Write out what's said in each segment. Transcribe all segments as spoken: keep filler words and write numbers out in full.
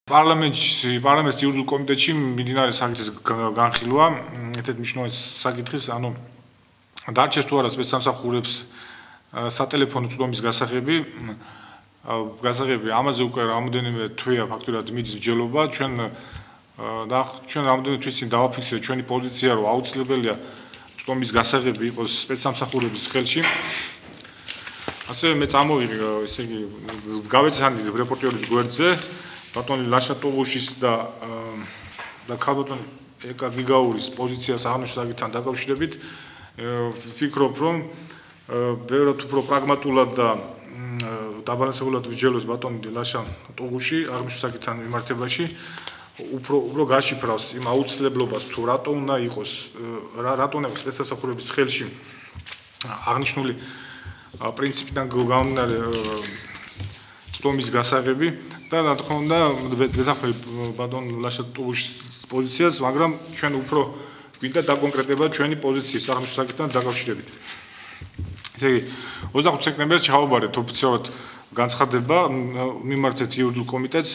Parlaments parlaments იურიდიულ კომიტეტში მიმდინარე საკითხის განხილვა ერთ-ერთი მნიშვნელოვანი საკითხის, ანუ დარჩეს თუ არა სპეცსამსახურებს სატელეფონო წვდომის გასაღები, გასაღები ამაზე უკვე რამოდენიმე თვეა ფაქტურად მიდის მსჯელობა, ჩვენ და ჩვენ რამოდენიმე თვის წინ დავაფიქსირეთ ჩვენი პოზიცია, რომ აუცილებელია წვდომის გასაღები იყოს სპეცსამსახურების ხელში. ასევე მე წამოვიღე, ესე იგი, გავეცანი რეპორტიორის გვერდზე ბატონი ლაშა ტოღუშის და და ქალბატონ ეკა გიგაურის პოზიციას აღნიშნულ საკითხთან დაკავშირებით ვფიქრობ, რომ ბევრად უფრო პრაგმატულად და დაბალანსებულად ვიჯელოს ბატონი ლაშა ტოღუში აღნიშნულ საკითხთან მიმართებაში, უფრო უფრო გაშიფრავს იმ აუცილებლობას, თუ რატო უნდა იყოს რატო უნდა იყოს სპეცსამსახურების ხელში აღნიშნული პრინციპიდან გამომდინარე წვდომის გასაღები და რა თქმა უნდა ვეთანხმები ბატონ ლაშა ტოღუშის პოზიციას, მაგრამ ჩვენ უფრო გვინდა დაკონკრეტება ჩვენი პოზიციის აღნიშნულ საკითხთან დაკავშირებით. ესე იგი, ოცდახუთი სექტემბერს ჩავაბარეთ ოფიციალურად განცხადება, მიმართეთ იურიდიულ კომიტეტს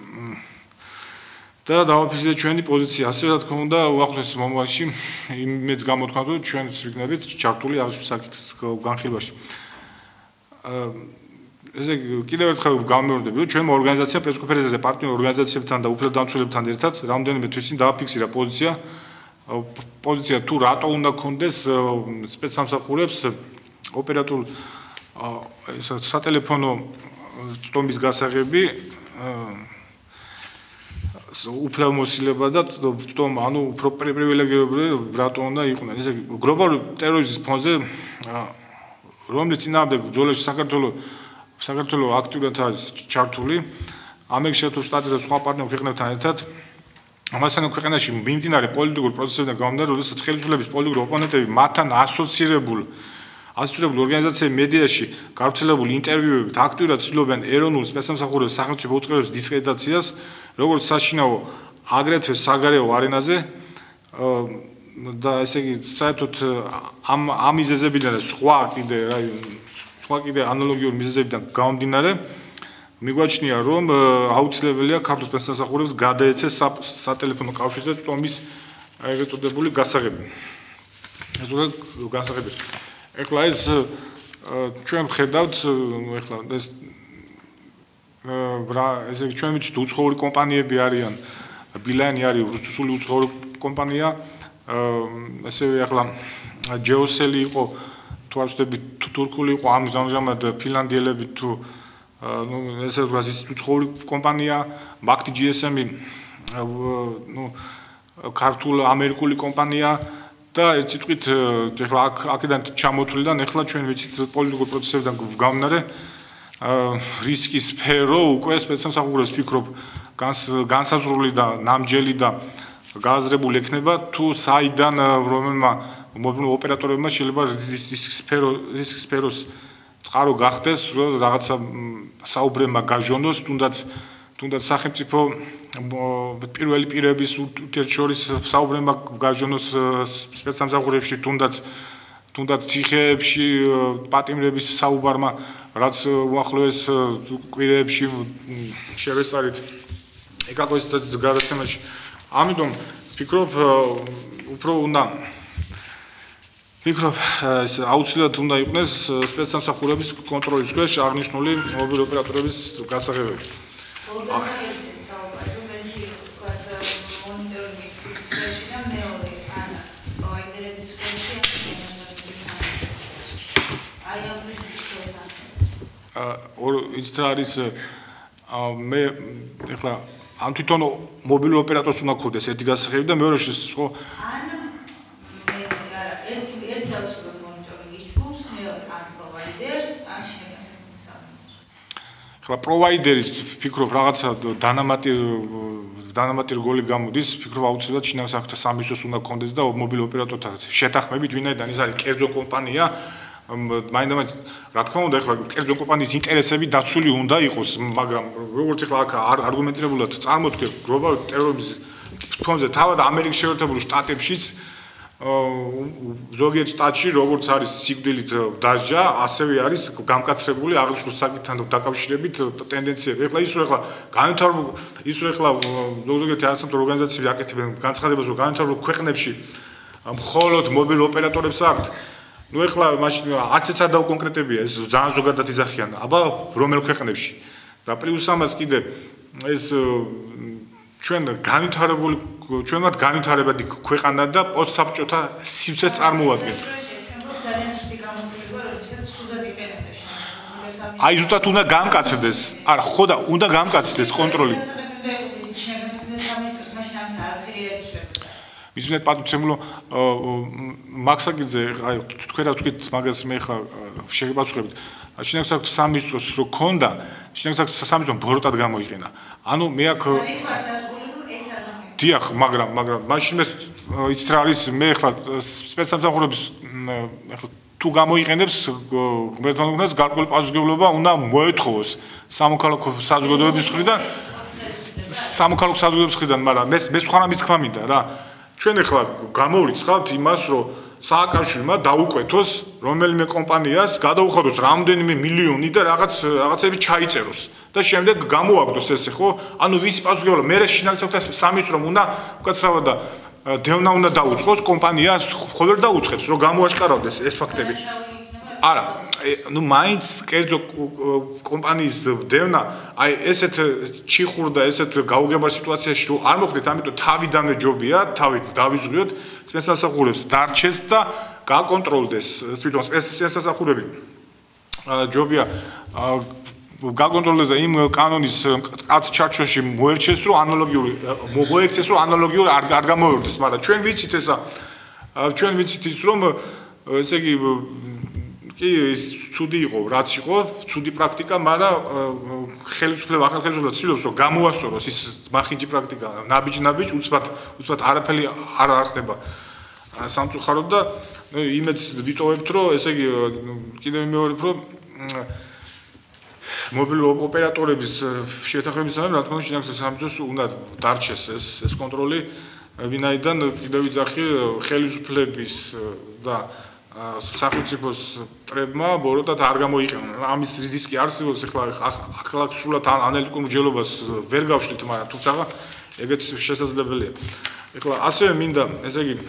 და დავაფიქსირეთ ჩვენი პოზიცია. ასე რა თქმა უნდა, უახლოეს მომავალში იმედს გამოთქვამთ, რომ ჩვენც ვიქნებით ჩართული აღნიშნულ საკითხის განხილვაში. ესე კიდევ ერთხელ გამიმეორდები, რომ ჩვენმა ორგანიზაციამ პრესკონფერენციაზე პარტნიორ ორგანიზაციებთან და უფლებადამცველებთან ერთად რამოდენიმე თვის წინ დააფიქსირა პოზიცია, პოზიცია თუ რატო უნდა ქონდეს სპეცსამსახურებს ოპერატორ სატელეფონო წვდომის გასაღები, უფლებამოსილება და წვდომა, ანუ უფრო პრივილეგირებული რატო უნდა იყვნენ. ესე იგი, გლობალური ტერორიზმის ფონზე, რომლის წინააღმდეგ ბრძოლაში საქართველოს საქართველოს აქტიურად არის ჩართული, ამერიკის შეერთებულ შტატებთან და სხვა პარტნიორ ქვეყნებთან ერთად, ამასთან ქვეყანაში მიმდინარე პოლიტიკურ პროცესებიდან გამომდინარე, როდესაც ხელისუფლების პოლიტიკური ოპონენტები მათთან ასოცირებულ ასოცირებულ ორგანიზაციების მედიაში გავრცელებული ინტერვიუებით აქტიურად ცდილობენ ეროვნულ სპეცსამსახურების სახელმწიფო უწყებების დისკრედიტაციას, როგორც საშინაო, აგრეთვე საგარეო არენაზე და ესე იგი, საერთოდ ამ ამ მიზეზებიდან და სხვა კიდე რა სხვა კიდე ანალოგიური მიზეზებიდან გამომდინარე, მიგვაჩნია, რომ აუცილებელია ქართულ სპეცსამსახურებს გადაეცეს სატელეფონო კავშირზე წვდომის ეგრეთ წოდებული გასაღები. ეს უკვე გასაღები. ეხლა ეს ჩვენ ვხედავთ, ეხლა ეს ესე იგი, ჩვენ ვიცით უცხოური კომპანიები არიან, ბილანი არის რუსული უცხოური კომპანია, ასევე ეხლა ჯეოსელი იყო, თუ არ ვცდები, თურქული იყო, ამჟამად ფინლანდიელები თუ ну, ესე ვთქვათ, ის უცხოური კომპანია, მაგთი ჯი ეს ემი, ну, ქართულ ამერიკული კომპანია და ერთ სიტყვით, ეხლა აქედან ჩამოთვლიდან, ეხლა ჩვენ ვიცით პოლიტიკურ პროცესებიდან გამომდინარე, რისკის სფერო უკვე სპეცსამსახურებს ვფიქრობ განსაზღვრული და ნამჯელი და გააზრებული ექნება, თუ საიდან რომელმა მობილურ ოპერატორებმა შეიძლება რისკის სფერო რისკის სფეროს წყარო გახდეს, რომ რაღაცა საუბრებმა გაჟონოს, თუნდაც თუნდაც სახელმწიფო პირველი პირების ურთიერთშორის საუბრებმა გაჟონოს სპეცსამსახურებში, თუნდაც თუნდაც ციხეებში პატიმრების საუბარმა, რაც უახლოეს კვირეებში შევესწარით ეკატოისის გადაცემაში. ამიტომ ვფიქრობ, უფრო უნდა ვფიქრობ, ეს აუცილებლად უნდა იყვნენ სპეცსამსახურების კონტროლის ქვეშ აღნიშნული მობილური ოპერატორების გასაღებები. ის რა არის მე ეხლა ამ თვითონ მობილურ ოპერატორს უნდა ქონდეს ერთი გასაღები და მეორეში ხო ახლა პროვაიდერის ვფიქრობ რაღაცა დანამატი დანამატი რგოლი გამოდის, ვფიქრობ აუცილებლად შინაგან საქმეთა სამინისტროს უნდა ქონდეს და მობილურ ოპერატორთან შეთანხმებით, ვინაიდან ის არის კერძო კომპანია, მაინდამაინც რა თქმა უნდა, ახლა კერძო კომპანიის ინტერესები დაცული უნდა იყოს, მაგრამ როგორც ახლა აქ არგუმენტირებულად წარმოთქვი, გლობალური ტერორიზმის ფონზე თავად ამერიკის შეერთებულ შტატებშიც ზოგიერთ შტატში როგორც არის სიკვდილით დასჯა, ასევე არის გამკაცრებული აღნიშნულ საკითხთან დაკავშირებით ტენდენციები. ეხლა ის რომ ეხლა განვითარებულ ის რომ ეხლა ზოგიერთი არასამთავრობო ორგანიზაციები აკეთებენ განცხადებას, რომ განვითარებულ ქვეყნებში მხოლოდ მობილურ ოპერატორებს აქვთ. ნუ ეხლა მაშინ არც ეს არ დაუკონკრეტებია, ეს ძალიან ზოგადად იზახიან. აბა რომელ ქვეყნებში? და პლუს ამას კიდე ეს ჩვენ განვითარებული ჩვენ ვართ განვითარებადი ქვეყანა და პოსტსაბჭოთა სივრცეს წარმოადგენთ. აი ზუსტად უნდა გამკაცდეს. არა, ხო და უნდა გამკაცდეს კონტროლი. მისმენთ პატუცემლო მაქსაკიძე, აი თქვენ რა თქვით მაგას მე ხა შეგებაცვლებით. შინაგან საქმეთა სამინისტროს რო ქონდა, შინაგან საქმეთა სამინისტრომ ბოროტად გამოიყენა. ანუ მე აქ დიახ, მაგრამ მაგრამ მაშინ მე იცით რა არის მე ხლა სპეცსამსახურების ხლა თუ გამოიყენებს მეთვალყურებას გარკვეული პასუხისმგებლობა უნდა მოეთხოვოს სამოქალაქო საზოგადოების მხრიდან სამოქალაქო საზოგადოების მხრიდან, მაგრამ მე მე სხვა რამის თქმა მინდა რა. ჩვენ ახლა გამოვრიცხავთ იმას, რომ სააკავშირმა დაუკვეთოს რომელიმე კომპანიას გადაუხადოს რამდენიმე მილიონი და რაღაც რაღაცები ჩაიწეროს და შემდეგ გამოაგდოს ესე ხო? ანუ ვისი პასუხისმგებლობა? მე შინაგან საქმეთა სამინისტრომ უნდა უკაცრავად და დევნა უნდა დაუწყოს კომპანიას, ხო ვერ დაუწყებს, რომ გამოაშკარავდეს ეს ფაქტები. არა, ნუ მაინც კერძო კომპანიის დევნა, აი ესეთ ჩიხურ და ესეთ გაუგებარ სიტუაციაში რომ არ მოხდეთ, ამიტომ თავიდანვე ჯობია, თავით დავიზღვიოთ სპეცსამსახურებს დარჩეს და გაკონტროლდეს თვითონ სპეცსამსახურები. ჯობია გაკონტროლდეს და იმ კანონის მკაცრ ჩარჩოში მოერჩეს, რომ ანალოგიური მოექცეს, რომ ანალოგიური არ არ გამოვერდეს, მაგრამ ჩვენ ვიცით ესა ჩვენ ვიცით ის რომ ესე იგი კი ის ცუდი იყო, რაც იყო, ცუდი პრაქტიკა, მაგრამ ხელისუფლება ახალ ხელისუფლება ცდილობს, რომ გამოასწოროს ის მახინჯი პრაქტიკა, ნაბიჯ-ნაბიჯ, უცბად უცბად არაფერი არ ახდება სამწუხაროდ და იმედს ვიტოვებთ, რომ ესე იგი კიდევ ვიმეორებ, რომ მობილურ ოპერატორების შეთანხმებისგან რა თქმა უნდა შინაგან სამინისტროს უნდა დარჩეს ეს ეს კონტროლი, ვინაიდან კიდევ ვიძახი ხელისუფლების და სახელმწიფოს წრებმა ბოროტად არ გამოიყენონ. ამის რისკი არსებობს, ეხლა ახლა სულად ანალიტიკურ მსჯელობას ვერ გავშლით, მაგრამ თუმცა ეგეც შესაძლებელია. ეხლა ასევე მინდა, ესე იგი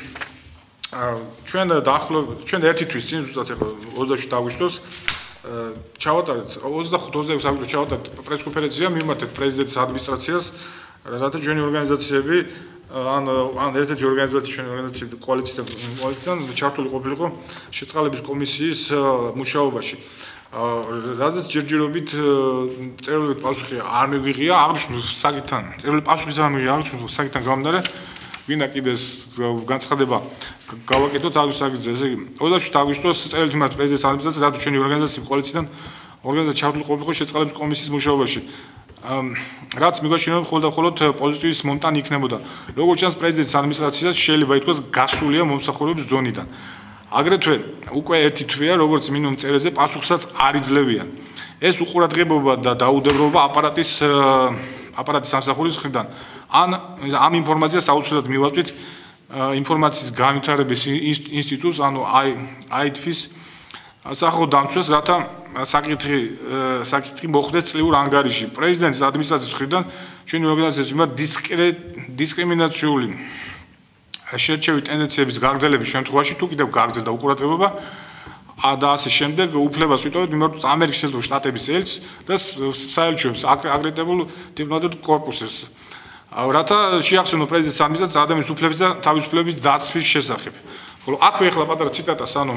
ჩვენ დაახლოებით ჩვენ ერთი თვის წინ ზუსტად ეხლა ოცდაშვიდი აგვისტოს ჩავატარეთ ოცდახუთ ოცდაექვსი აგვისტოს ჩავატარეთ პრესკონფერენცია, მივმართეთ პრეზიდენტის ადმინისტრაციას, რათა ჩვენი ორგანიზაციები ან ან ერთ-ერთი ორგანიზაცია ჩვენი ორგანიზაცია კოალიციიდან კოალიციიდან ჩართული ყოფილიყო შეწყალების კომისიის მუშაობაში. რადგან ჯერჯერობით წერილობით პასუხი არ მივიღია აღნიშნულ საკითხთან. წერილობით პასუხი არ მივიღია აღნიშნულ საკითხთან გამომდინარე, ვინა კიდეს განცხადება გავაკეთოთ ადმინისტრაციაზე. ესე იგი ოცდაშვიდი აგვისტოს წერილით მიმართ პრეზიდენტის ადმინისტრაციას, რადგან ჩვენი ორგანიზაცია კოალიციიდან ორგანიზაცია ჩართული ყოფილიყო შეწყალების კომისიის მუშაობაში. რაც მიგვაჩნია მხოლოდ და მხოლოდ პოზიტივის მონტანი იქნებოდა. როგორც ჩანს პრეზიდენტის ადმინისტრაციას შეიძლება ითქვას გასულია მომსახურების ზონიდან. აგრეთვე უკვე ერთი თვეა, როგორც მინიმუმ წერილზე პასუხსაც არ იძლევიან. ეს უყურადღებობა და დაუდევრობა აპარატის აპარატის სამსახურის მხრიდან. ან ამ ინფორმაციას აუცილებლად მივაწვით ინფორმაციის განვითარების ინსტიტუტს, ანუ აი დი ეფ-ის სახო დამცვეს, რათა საკითხი საკითხი მოხდეს წლიურ ანგარიში. პრეზიდენტის ადმინისტრაციის მხრიდან ჩვენი ორგანიზაციის მიმართ დისკრიმინაციული შერჩევი ტენდენციების გაგრძელების შემთხვევაში თუ კიდევ გაგრძელდა უყურადღებობა და ასე შემდეგ უფლებას ვიტოვებთ მიმართოთ ამერიკის შეერთებული შტატების ელჩს და საელჩოებს აკრედიტებულ დიპლომატიურ კორპუსებს. რათა შეახსენო პრეზიდენტის ადმინისტრაციის ადამიანის უფლებების და თავისუფლების დაცვის შესახებ. ხოლო აქვე ახლა პატარა ციტატას, ანუ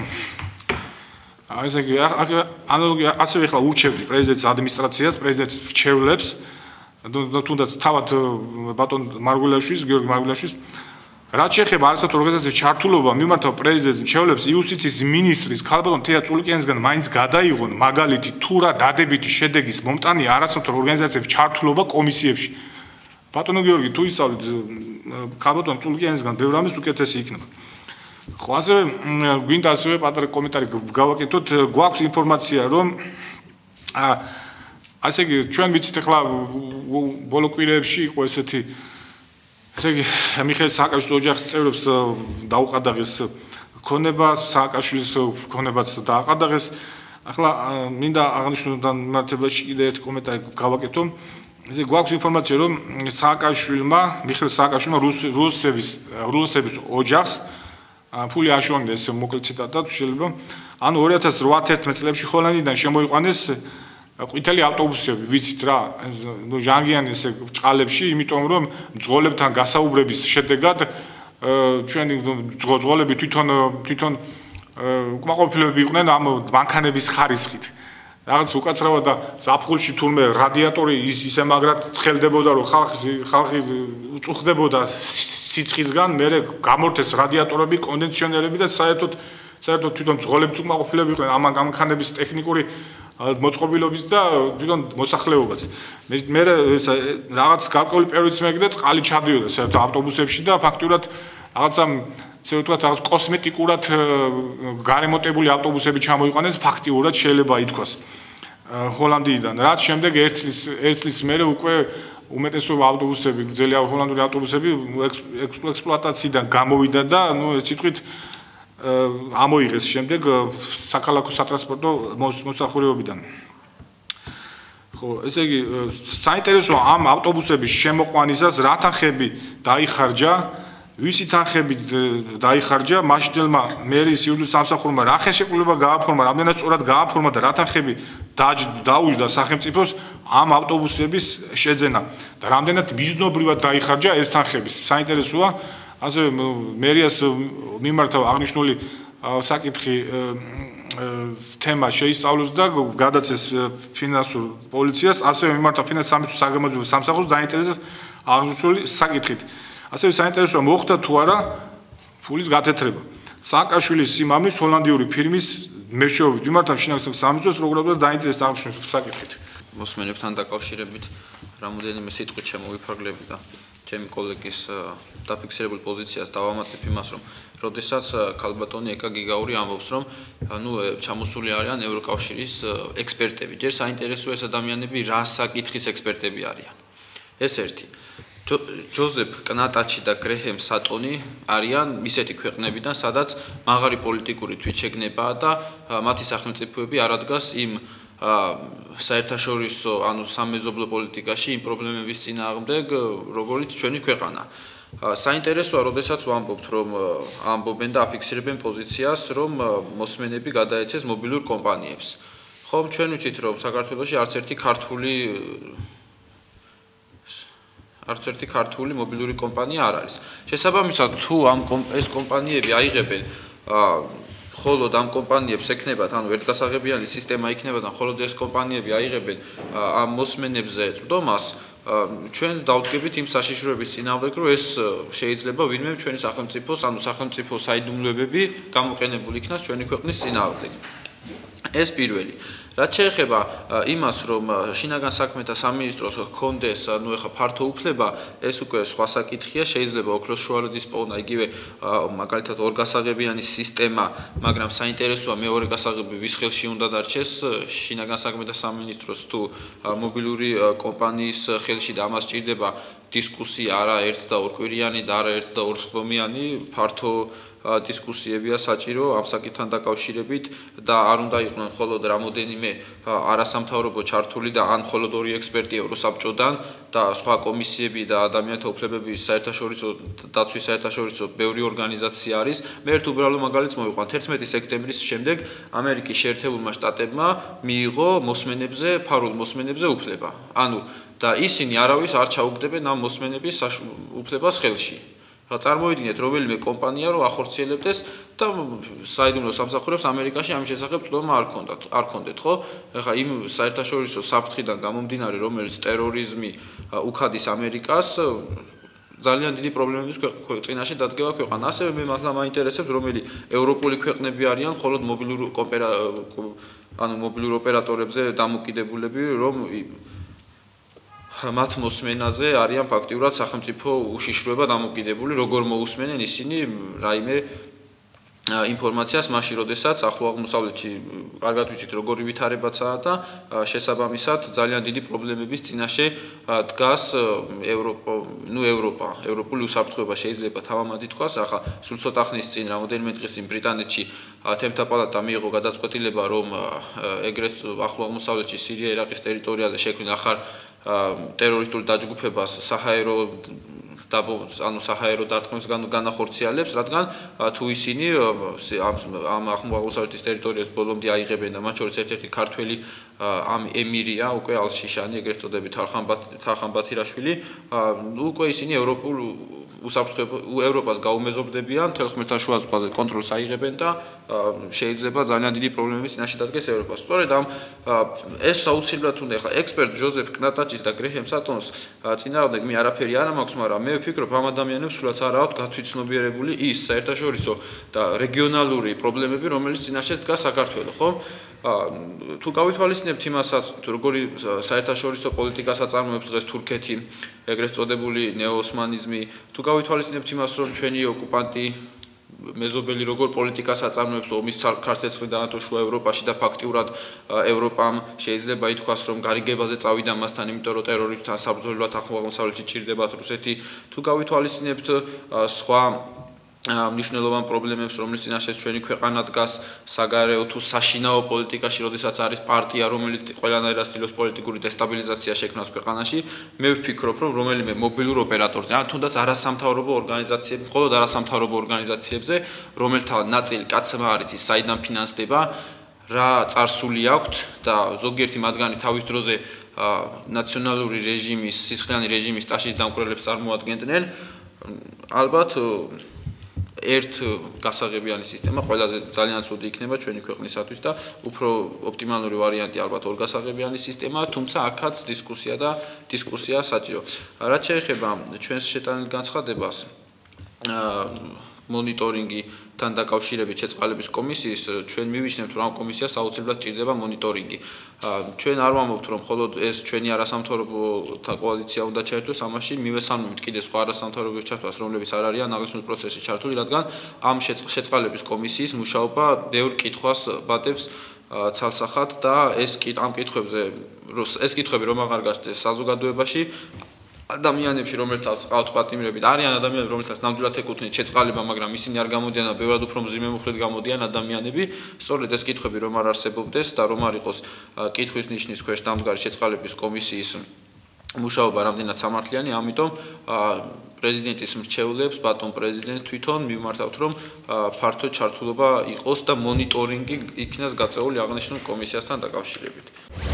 აი ესე იგი ანალოგია ასევე ახლა ურჩევდი პრეზიდენტის ადმინისტრაციას, პრეზიდენტის მრჩევლებს, თუნდაც თავად ბატონ მარგულაშვილს, გიორგი მარგულაშვილს, რაც შეეხება არასამთავრობო ორგანიზაციის ჩართულობა, მიმართავ პრეზიდენტის მრჩევლებს იუსტიციის მინისტრის ქალბატონ თეა წულიკიანისგან მაინც გადაიღონ მაგალითი თუ რა დადებითი შედეგის მომტანი არასამთავრობო ორგანიზაციების ჩართულობა კომისიებში. ბატონო გიორგი, თუ ისწავლით ქალბატონ წულიკიანისგან ბევრ რამეს უკეთესი იქნება. ხო, ასევე გვინდა ასევე პატარა კომენტარი გავაკეთოთ, გვაქვს ინფორმაცია, რომ ასე იგი ჩვენ ვიცით ახლა ბოლო კვირეებში იყო ესეთი ესე იგი, მიხეილ სააკაშვილის ოჯახის წევრებს დაუყადაღეს ქონება, სააკაშვილის ქონებაც დააყადაღეს. ახლა მინდა აღნიშნულთან მიმართებაში კიდე ერთი კომენტარი გავაკეთო. ესე გვაქვს ინფორმაცია, რომ სააკაშვილმა, მიხეილ სააკაშვილმა რუსების რუსების ოჯახს ფული აშუქებდა, ეს მოკლე ციტატა შეიძლება. ანუ ორი ათას ათი წლებში ჰოლანდიიდან შემოიყვანეს ყვითელი ავტობუსები, ვიცით რა, ნუ ჟანგიანის ბრჭყალებში, იმიტომ რომ მძღოლებთან გასაუბრების შედეგად ჩვენი მძღოლები თვითონ თვითონ უკმაყოფილებლები იყვნენ ამ მანქანების ხარისხით. რაღაც უკაცრავად და ზაფხულში თურმე რადიატორი ისე მაგრად ცხელდებოდა, რომ ხალხი ხალხი უწუხდებოდა სიცხისგან, მერე გამორთეს რადიატორები, კონდიციონერები და საერთოდ საერთოდ თვითონ მძღოლებიც უკმაყოფილებლები იყვნენ ამ მანქანების ტექნიკური მოწყობილობის და თვითონ მოსახლეობაც. მე რაღაც გარკვეული პერიოდიც მეკიდა წყალი ჩადიოდა საერთოდ ავტობუსებში და ფაქტურად რაღაცა ესე ვთქვათ რაღაც კოსმეტიკურად გარემონტებული ავტობუსები ჩამოიყვანეს ფაქტიურად შეიძლება ითქვას ჰოლანდიიდან. რაც შემდეგ ერთ წლის ერთ წლის მერე უკვე უმეტესობა ავტობუსები, გრძელი ჰოლანდიური ავტობუსები ექსპლუატაციიდან გამოვიდა და ნუ ეს სიტყვით ამოიღეს შემდეგ საქალაქო სატრანსპორტო მოსახურეობიდან. ხო, ესე იგი, საინტერესოა ამ ავტობუსების შემოყვანისას რა თანხები დაიხარჯა, ვისი თანხები დაიხარჯა, მაშინდელმა მერის იულიუს სამსახურმა რა ხელშეკრულება გააფორმა, რამდენად სწორად გააფორმა და რა თანხები დაუჯდა სახელმწიფოს ამ ავტობუსების შეძენა და რამდენად მიზნობრივად დაიხარჯა ეს თანხები. საინტერესოა ასე მერიას მიმართ აღნიშნული საკითხი თემა შეისწავლოს და გადაცეს ფინანსურ პოლიციას, ასევე მიმართა ფინანსის სამინისტროს საგამოძიებო სამსახურს დაინტერესებს აღნიშნული საკითხით. ასევე საინტერესოა მოხდა თუ არა ფულის გათეთრება. სააკაშვილის სიმამრის ჰოლანდიური ფირმის მეშვეობით მიმართა ფინანსის სამინისტროს პროკურატურას დაინტერესებს აღნიშნული საკითხით. მოსმენებთან დაკავშირებით რამოდენიმე სიტყვით შემოვიფარგლები და ჩემი კოლეგის დაფიქსირებულ პოზიციას დავამატებ იმას, რომ როდესაც ქალბატონი ეკა გიგაური ამბობს, რომ ანუ ჩამოსული არიან ევროკავშირის ექსპერტები. ჯერ საინტერესოა ეს ადამიანები რა საკითხის ექსპერტები არიან. ეს ერთი. ჯოზეფ კნატაჩი და გრეჰემ სატონი არიან ისეთი ქვეყნებიდან, სადაც მაღალი პოლიტიკური თვითშეგნებაა და მათი სახელმწიფოები არ ადგას იმ საერთაშორისო, ანუ სამეზობლო პოლიტიკაში იმ პრობლემების წინააღმდეგ, როგორც ჩვენი ქვეყანა. საინტერესოა, როდესაც ვამბობთ, რომ ამბობენ და აფიქსირებენ პოზიციას, რომ მოსმენები გადაეცეს მობილურ კომპანიებს. ხომ ჩვენ ვიცით, რომ საქართველოში არც ერთი ქართული არც ერთი ქართული მობილური კომპანია არ არის. შესაბამისად, თუ ამ ეს კომპანიები აიღებენ ხოლოდ ამ კომპანიებს ექნებათ, ანუ ერთგასაღებიანი სისტემა იქნებათ, ან ხოლოდ ეს კომპანიები აიღებენ ამ მოსმენებზე წვდომას, ჩვენ დავდგებით იმ საშიშროების წინააღმდეგ, რომ ეს შეიძლება ვინმე ჩვენი სახელმწიფოს, ანუ სახელმწიფო საიდუმლოებები გამოყენებული იქნას ჩვენი ქვეყნის წინააღმდეგ. ეს პირველი. რაც შეეხება იმას, რომ შინაგან საქმეთა სამინისტროს ჰქონდეს, ანუ ეხა ფართო უფლება, ეს უკვე სხვა საკითხია, შეიძლება ოქროს შუალედის პოვნა, იგივე მაგალითად ორგასაღებიანი სისტემა, მაგრამ საინტერესოა მეორე გასაღები ვის ხელში უნდა დარჩეს, შინაგან საქმეთა სამინისტროს თუ მობილური კომპანიის ხელში და ამას სჭირდება დისკუსია არა ერთ და ორკვირიანი და არა ერთ და ორსხდომიანი, ფართო დისკუსიებია საჭირო ამ საკითხთან დაკავშირებით და არ უნდა იყვნენ მხოლოდ რამოდენიმე არასამთავრობო ჩართული და ან მხოლოდ ორი ექსპერტი ევროსაბჭოდან და სხვა კომისიები და ადამიანთა უფლებების საერთაშორისო დაცვის საერთაშორისო ბევრი ორგანიზაცია არის. მე ერთ უბრალო მაგალითს მოვიყვანთ. თერთმეტი სექტემბრის შემდეგ ამერიკის შეერთებულმა შტატებმა მიიღო მოსმენებზე, ფარულ მოსმენებზე უფლება. ანუ და ისინი არავის არ ჩაუგდებენ ამ მოსმენების უფლებას ხელში. წარმოიდგინეთ რომელიმე კომპანია რომ ახორციელებდეს და საიდუმლო სამსახურებს ამერიკაში ამის შესახებ წვდომა არ ქონდათ არ ქონდეთ ხო ეხლა იმ საერთაშორისო საფრთხიდან გამომდინარე რომელიც ტერორიზმი უხადის ამერიკას ძალიან დიდი პრობლემების წინაშე დადგება ქვეყანა ასევე მე მართლა მაინტერესებს რომელი ევროპული ქვეყნები არიან მხოლოდ მობილურ ანუ მობილურ ოპერატორებზე დამოკიდებულები რომ მათ მოსმენაზე არიან ფაქტიურად სახელმწიფო უშიშროება დამოკიდებული, როგორ მოусმენენ ისინი რაიმე ინფორმაციას მაშინ, როდესაც ახლო აღმოსავლეთში კარგად ვიცით როგორი ვითარებაცაა და შესაბამისად ძალიან დიდი პრობლემების წინაშე დგას ევროპა, ნუ ევროპა, ევროპული უსაფრთხოება შეიძლება თავამადი თქვას, ახლა სულ ცოტა ხნის წინ, რამოდენიმე დღის წინ ბრიტანეთში თემთა პალატამ მიიღო გადაწყვეტილება, რომ ეგრეთ ახლო აღმოსავლეთში სირია, ერაყის ტერიტორიაზე შექმნილ ახალ ტერორისტულ დაჯგუფებას საჰაერო ანუ საჰაერო დარტყმებს განახორციელებს, რადგან თუ ისინი ამ ახლო აღმოსავლეთის ტერიტორიას ბოლომდე აიღებენ და მათ შორის ერთ-ერთი ქართველი ამ ემირია, უკვე ალ-შიშანი, ეგრეთ წოდებით თარხან ბათირაშვილი, უკვე ისინი ევროპულ უსაფრთხოებას ევროპას გაუმეზობდებიან, მთელ ხმელთაშუა ზღვაზე კონტროლს აიღებენ და შეიძლება ძალიან დიდი პრობლემების წინაშე დადგეს ევროპას. სწორედ ამ ეს აუცილებლად უნდა ეხლა ექსპერტ ჟოზეფ კნატაჩის და გრეჰემ სატონს წინააღმდეგ მე არაფერი არ მაქვს, მაგრამ მე ვფიქრობ ამ ადამიანებს სულაც არ აქვთ გათვითცნობიერებული ის საერთაშორისო და რეგიონალური პრობლემები, რომელიც წინაშე დგას საქართველოს, ხო? თუ გავითვალისწინებთ იმასაც, როგორი საერთაშორისო პოლიტიკას აწარმოებს დღეს თურქეთი, ეგრეთ წოდებული ნეოოსმანიზმი, თუ გავითვალისწინებთ იმას, რომ ჩვენი ოკუპანტი მეზობელი როგორ პოლიტიკას აწარმოებს ომის ქარცეცხლი და ანტო შუა ევროპაში და ფაქტიურად ევროპამ შეიძლება ითქვას, რომ გარიგებაზე წავიდა მასთან, იმიტომ რომ ტერორისტთან საბრძოლველად ახლო აღმოსავლეთში ჭირდებათ რუსეთი, თუ გავითვალისწინებთ სხვა მნიშვნელოვან პრობლემებს, რომლის წინაშე ჩვენი ქვეყანა დგას საგარეო თუ საშინაო პოლიტიკაში, როდესაც არის პარტია, რომელიც ყველანაირად ცდილობს პოლიტიკური დესტაბილიზაცია შექმნას ქვეყანაში, მე ვფიქრობ, რომ რომელიმე მობილურ ოპერატორზე, ან თუნდაც არასამთავრობო ორგანიზაციები, მხოლოდ არასამთავრობო ორგანიზაციებზე, რომელთა ნაწილი კაცმა არის ის, საიდან ფინანსდება, რა წარსული აქვთ და ზოგიერთი მათგანი თავის დროზე ნაციონალური რეჟიმის, სისხლიანი რეჟიმის ტაშის დამკვირვებლებს წარმოადგენდნენ, ალბათ ერთ გასაღებიანი სისტემა ყველაზე ძალიან ცუდი იქნება ჩვენი ქვეყნისათვის და უფრო ოპტიმალური ვარიანტი ალბათ ორ გასაღებიანი სისტემაა, თუმცა აქაც დისკუსია და დისკუსია საჭირო. რაც შეეხება ჩვენს შეტანილ განცხადებას მონიტორინგთან დაკავშირებით შეწყალების კომისიის, ჩვენ მივიჩნევთ, რომ ამ კომისიას აუცილებლად ჭირდება მონიტორინგი. ჩვენ არ ვამბობთ, რომ მხოლოდ ეს ჩვენი არასამთავრობოთა კოალიცია უნდა ჩაერთვეს ამაში, მივესალმებით კიდე სხვა არასამთავრობოების ჩართვას, რომლებიც არ არიან აღნიშნულ პროცესში ჩართული, რადგან ამ შეწყალების კომისიის მუშაობა ბევრ კითხვას ბატებს ცალსახად და ეს ამ კითხვებზე ეს კითხვები რომ აღარ გასცეს საზოგადოებაში ადამიანებში, რომელთაც ყავთ პატიმრები, არიან ადამიანები, რომელთაც ნამდვილად ეკუთვნით შეწყალება, მაგრამ ისინი არ გამოდიან და ბევრად უფრო მძიმე მუხლით გამოდიან ადამიანები. სწორედ ეს კითხვები რომ არ არსებობდეს და რომ არ იყოს კითხვის ნიშნის ქვეშ დამდგარი შეწყალების კომისიის მუშაობა რამდენად სამართლიანი, ამიტომ პრეზიდენტის მრჩევლებს, ბატონ პრეზიდენტს თვითონ მივმართავთ, რომ ფართო ჩართულობა იყოს და მონიტორინგი იქნას გაწეული აღნიშნულ კომისიასთან დაკავშირებით.